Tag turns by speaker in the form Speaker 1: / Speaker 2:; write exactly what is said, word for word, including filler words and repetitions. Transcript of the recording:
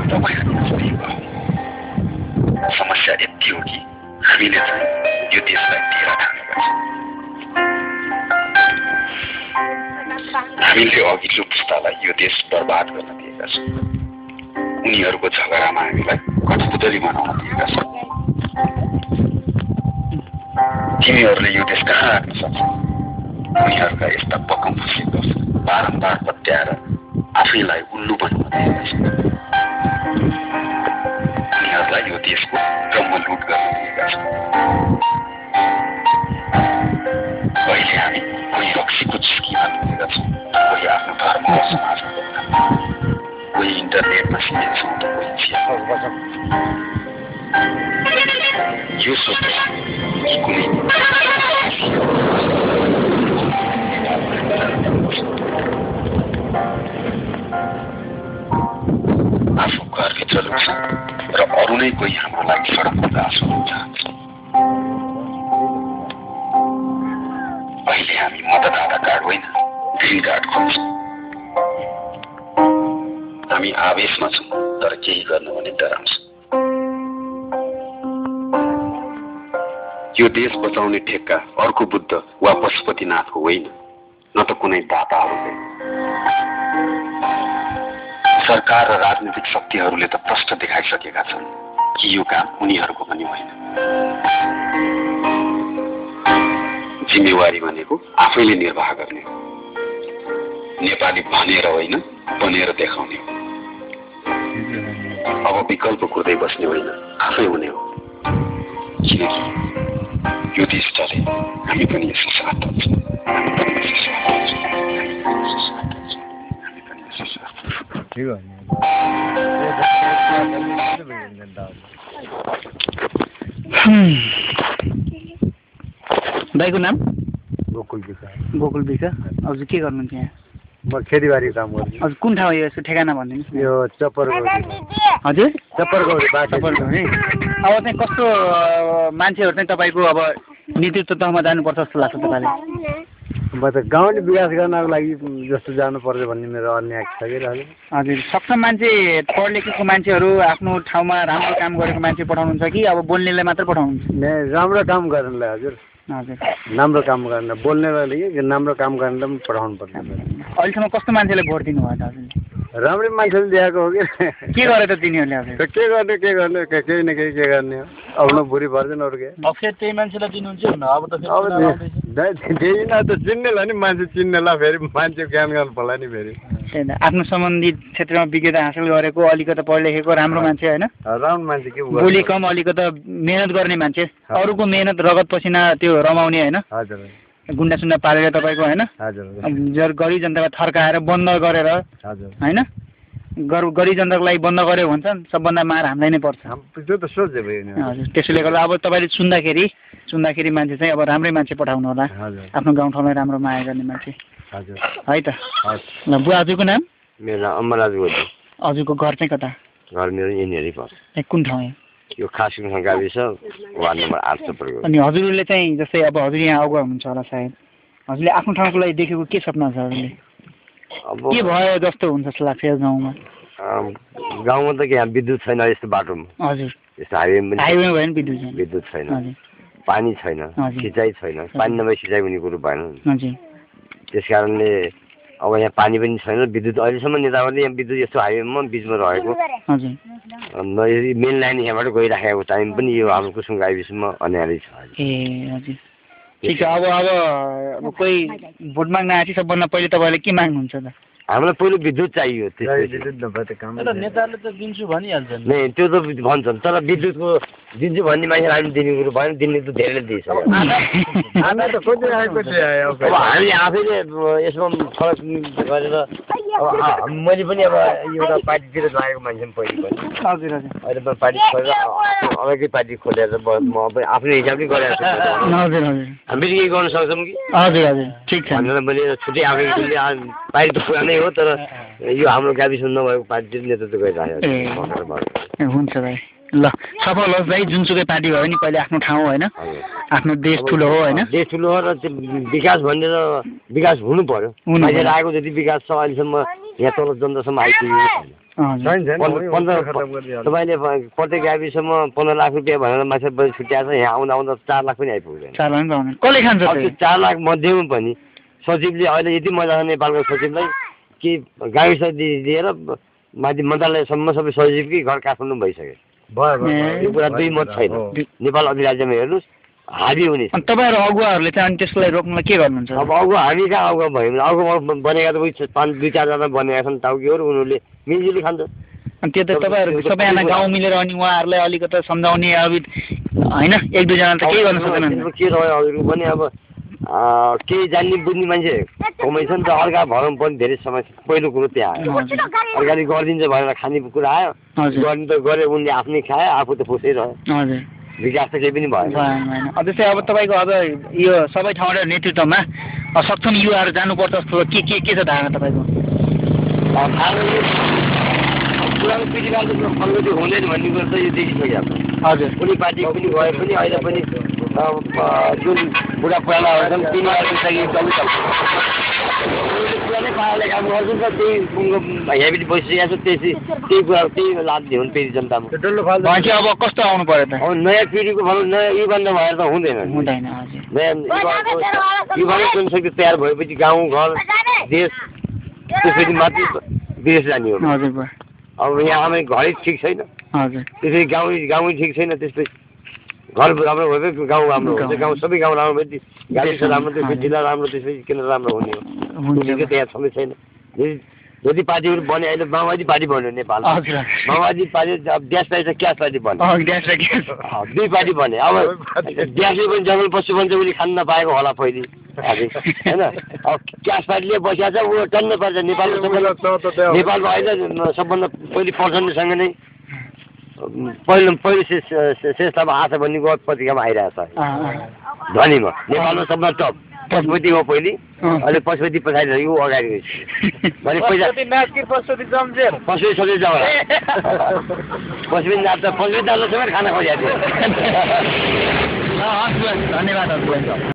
Speaker 1: तपाईँहरू जस्तै भयो। समस्या यति हो कि हामीले चाहिँ यो देशलाई ढिला ठानेका छौँ। हामीले अघिल्लो पुस्तालाई यो देश बर्बाद गर्न दिएका छौँ। उनीहरूको झगडामा हामीलाई कठपुतली बनाउन दिएका छौँ। तिमीहरूले यो देश कहाँ राख्न सक्छौ? उनीहरूका यस्ता बकमफुसी दोष बारम्बार पत्याएर आफैलाई उल्लु बनाउन दिएका छौँ। उनीहरूलाई यो देशको ब्रह्मलुट गर्न दिएका छौँ। अहिले हामी कोही रक्सीको चुस्कीमा डुबेका छौँ, कोही आफ्नो धर्म र समाजमा डुबेका छौँ, कोही इन्टरनेटमा सीमित छौँ त कोही चिया। यो सोच्नु कि कुनै आफू घरभित्र लुक्छ र अरू नै कोही हाम्रो लागि सडकमा घाँस हुन चाहन्छ। अहिले हामी मतदाता कार्ड होइन ग्रिन कार्ड खोज्छौँ। हामी आवेशमा छौँ तर केही गर्नु भने डराउँछौँ। यो देश बचाउने ठेक्का अर्को बुद्ध वा पशुपतिनाथको होइन, न त कुनै दाताहरूले। सरकार र राजनीतिक शक्तिहरूले त प्रष्ट देखाइसकेका छन् कि यो काम उनीहरूको पनि होइन। जिम्मेवारी भनेको आफैले निर्वाह गर्ने हो। नेपाली भनेर होइन बनेर देखाउने हो। अब विकल्प कुर्दै बस्ने होइन आफै हुने हो। किनकि यो देश चले हामी पनि यसको साथ दिन्छौँ। हामी पनि यसको साथ दिन्छौँ। हामी पनि यसको साथ दिन्छौँ। ठीक है।
Speaker 2: दाइको नाम?
Speaker 3: गोकुल विका।
Speaker 2: गोकुल विका। हजुर के गर्नुहुन्छ यहाँ?
Speaker 3: म खेतीबारी काम गर्छु।
Speaker 2: हजुर कुन ठाउँ यसको ठेगाना भनिदिनुहोस् न।
Speaker 3: यो चप्परगौरी।
Speaker 2: हजुर
Speaker 3: चप्परगौरी
Speaker 2: चप्परगौरी। अब चाहिँ कस्तो मान्छेहरू चाहिँ तपाईँको अब नेतृत्व तहमा जानुपर्छ जस्तो लाग्छ तपाईँलाई?
Speaker 3: म त गाउँले विकास गर्नको लागि जस्तो जानु पर्छ भन्ने मेरो अन्य छ कि अहिले।
Speaker 2: हजुर सक्षम मान्छे पढ लेखेको मान्छेहरू आफ्नो ठाउँमा राम्रो काम गरेको मान्छे पठाउनुहुन्छ कि अब बोल्नेलाई मात्र पठाउनुहुन्छ?
Speaker 3: राम्रो काम गर्नलाई हजुर।
Speaker 2: हजुर
Speaker 3: राम्रो काम गर्न बोल्नेलाई राम्रो काम गर्नलाई पनि पठाउनु पर्छ।
Speaker 2: अहिलेसम्म कस्तो मान्छेलाई भोट दिनुभयो त हजुरले?
Speaker 3: राम्रै मान्छेले दिएको हो कि।
Speaker 2: के गरे त तिनीहरूले हजुर?
Speaker 3: के गर्ने के गर्ने केही न केही के गर्ने हो। अब न बुढी भर्छन् अरू के।
Speaker 4: अब फेरि त्यही मान्छेलाई दिनुहुन्छ न? अब त
Speaker 3: अब त्यही न त चिन्नेलाई नि मान्छे चिन्नेलाई फेरि मान्छे ज्ञान गर्नु पर्ला नि फेरि।
Speaker 2: त्यही त आफ्नो सम्बन्धित क्षेत्रमा विज्ञता हासिल गरेको अलिकति पढ लेखेको राम्रो मान्छे होइन?
Speaker 3: राम्रो मान्छे के
Speaker 2: बोली कम अलिकति मेहनत गर्ने मान्छे, अरूको मेहनत रगत पसिना त्यो रमाउने होइन?
Speaker 3: हजुर।
Speaker 2: गुन्डा सुन्डा पालेर तपाईँको होइन?
Speaker 3: हजुर।
Speaker 2: गरिब जनतालाई थर्काएर बन्द गरेर
Speaker 3: हजुर
Speaker 2: होइन? गरिब जनताको लागि बन्द गर्यो भन्छ सबभन्दा मार हामीलाई नै पर्छ।
Speaker 3: त्यो त सोचे भयो।
Speaker 2: हजुर त्यसैले गर्दा अब तपाईँले सुन्दाखेरि सुन्दाखेरि मान्छे चाहिँ अब राम्रै मान्छे पठाउनु होला। आफ्नो गाउँठाउँलाई राम्रो माया गर्ने मान्छे।
Speaker 3: हजुर
Speaker 2: है त। ल बुवा हजुरको नाम?
Speaker 5: मेरो नाम अमरराज गोदी।
Speaker 2: हजुरको घर चाहिँ कता?
Speaker 5: घर मेरो यिनीहरू पर्छ।
Speaker 2: ए कुन ठाउँ?
Speaker 5: यो खासकुङ गाविस वार्ड नम्बर आठ चप्परगौरी।
Speaker 2: अनि हजुरले चाहिँ जस्तै अब हजुर यहाँ अगुवा हुनुहुन्छ होला सायद, हजुरले आफ्नो ठाउँको लागि देखेको के सपना छ हजुरले?
Speaker 5: अब
Speaker 2: के भयो जस्तो हुन्छ जस्तो लाग्छ यो गाउँमा?
Speaker 5: गाउँमा त के यहाँ विद्युत छैन यस्तो बाटोमा।
Speaker 2: हजुर
Speaker 5: यस्तो हाइवे पनि
Speaker 2: हाइवे भयो नि विद्युत छैन।
Speaker 5: विद्युत छैन, पानी छैन, सिँचाइ छैन। पानी नभए सिँचाइ हुने कुरो भएन।
Speaker 2: हजुर
Speaker 5: त्यस कारणले अब यहाँ पानी पनि छैन, विद्युत अहिलेसम्म नेताहरूले यहाँ विद्युत यस्तो हाइवेमा बिचमा रहेको मेन लाइन यहाँबाट गइराखेको टाइम पनि यो हाम्रो कुसुङ गाविसमा अन्याय छ।
Speaker 2: ए हजुर ठिक छ। अब अब अब कोही भोट माग्न आएपछि सबभन्दा पहिले तपाईँले के माग्नुहुन्छ त?
Speaker 5: हामीलाई पहिलो विद्युत चाहियो।
Speaker 4: नेताहरूले त दिन्छु भनिहाल्छन्
Speaker 5: नै, त्यो त भन्छन्, तर विद्युतको दिन्छु भन्ने मान्छे हामी दिने कुरो भएन। दिने त धेरैले दिइसक्यो। अब हामी आफैले यसमा फरक गरेर अब मैले पनि अब एउटा पार्टीतिर लागेको मान्छे पनि पहिले पनि।
Speaker 2: हजुर हजुर
Speaker 5: अहिले म पार्टी खोलेर अलग्गै पार्टी खोलेर म आफ्नो हिसाबले गरेर
Speaker 2: हजुर हजुर
Speaker 5: हामीले केही गर्न सक्छौँ कि?
Speaker 2: हजुर हजुर ठिक छ।
Speaker 5: भनेर मैले छुट्टै आफै पार्टी त पुरानै हो, तर यो हाम्रो गाविसमा नभएको पार्टीतिर नेतृत्व गरिरहेको।
Speaker 2: ए हुन्छ भाइ। ल सफल होस् भाइ, जुनसुकै पार्टी भयो नि पहिले आफ्नो ठाउँ होइन, आफ्नो देश ठुलो हो होइन?
Speaker 5: देश ठुलो हो र त्यो विकास भनेर विकास हुनु पर्यो। अहिले आएको जति विकास छ अहिलेसम्म यहाँ तल जनतासम्म आइपुगेको छैन।
Speaker 3: छैन छैन
Speaker 5: पन्ध्र पन्ध्र तपाईँले प्रत्येक गाविसम्म पन्ध्र लाख रुपियाँ भनेर मान्छे छुट्याएको छ यहाँ आउँदा आउँदा चार लाख पनि आइपुग्दैन
Speaker 2: चार लाख पनि कसले खान्छ
Speaker 5: त्यो चार लाख मध्येमा पनि सचिवले अहिले यति मजा छ नेपालको सचिवलाई कि गाविस दिएर माथि मन्त्रालयसम्म सबै सचिवकै घर काठमाडौँ भइसक्यो यो कुरा दुई मत छैन नेपाल अधिराज्यमा हेर्नुहोस् हाबी हुने
Speaker 2: तपाईँहरू अगुवाहरूले चाहिँ अनि त्यसलाई रोक्नलाई के गर्नुहुन्छ
Speaker 5: अब अगुवा हामी कहाँ अगुवा भयौँ भने अगुवा बनेका त उयो पाँच दुई चारजना बनेका छन् टाउकीहरू उनीहरूले मिलजुली खान्छ
Speaker 2: अनि त्यो त तपाईँहरू सबैजना गाउँ मिलेर अनि उहाँहरूलाई अलिकति सम्झाउने अब होइन एक दुईजना त केही गर्न सक्दैन
Speaker 5: के रह्यो हजुरको पनि अब केही जान्ने बुझ्ने मान्छे कमै छ नि त अर्का भरम पनि धेरै समस्या पहिलो कुरो त्यहाँ आयो अर्काले गरिदिन्छ भनेर खाने कुरा आयो गर्ने त गरे उनले आफ्नै खायो आफू त खुसै रह्यो
Speaker 2: हजुर
Speaker 5: विकास त केही पनि भएन
Speaker 2: जस्तै अब तपाईँको अब यो सबै ठाउँबाट नेतृत्वमा सक्षम युवाहरू जानुपर्छ जस्तो के के के छ धारणा तपाईँको
Speaker 5: पुरानो पिँढीकालको प्रगति हुँदैन भन्ने कुरो त यो देखिसक्यो
Speaker 2: हजुर
Speaker 5: कुनै पार्टी पनि गए पनि अहिले पनि जुन बुढा पुरानाहरू छन् तिनीहरू पुरानै पाराले काम गर्छन् त त्यही हेबिट बसिसकेको छ त्यसै त्यही कुरा त्यही लाभ हुन् फेरि जनतामा
Speaker 2: अब कस्तो आउनु पर्यो त
Speaker 5: अब नयाँ पिँढीको भनौँ नयाँ युवान्त भएर त हुँदैन
Speaker 2: हुँदैन
Speaker 5: नयाँ युवाको जनशक्ति तयार भएपछि गाउँ घर देश त्यसपछि मात्रै विदेश जाने हो
Speaker 2: हजुर
Speaker 5: अब यहाँ हाम्रो घरै ठिक छैन
Speaker 2: हजुर
Speaker 5: त्यसरी गाउँ गाउँ ठिक छैन त्यसपछि घर राम्रो भएपछि गाउँ राम्रो हुन्छ गाउँ सबै गाउँ राम्रो भएपछि गाविस राम्रो त्यसपछि जिल्ला राम्रो त्यसपछि केन्द्र राम्रो हुने हो त्यहाँ सबै छैन यदि पार्टीहरू बने अहिले माओवादी पार्टी बन्यो नेपाल माओवादी पार्टी देश पार्टी छ क्यास पार्टी बन्यो दुई पार्टी बने अब देशले पनि जङ्गल पशु भन्छ उसले खान नपाएको होला पहिले होइन अब क्यास पार्टीले बसिया छ ऊ टन्न पर्छ नेपालको सबभन्दा नेपालमा अहिले सबभन्दा पहिले पर्सन्टसँग नै पहिलो पहिलो श्रेष्ठमा आशा भन्ने पत्रिकामा आइरहेको छ धनीमा नेपालमा सबभन्दा टप पशुपति हो पहिले अहिले पशुपति पछाडि यो अगाडि भने पैसा पशुपति सबै जग्गा पशुपति नाच्छ पशुपति नाच्दा खाना खोजेको थियो
Speaker 2: धन्यवाद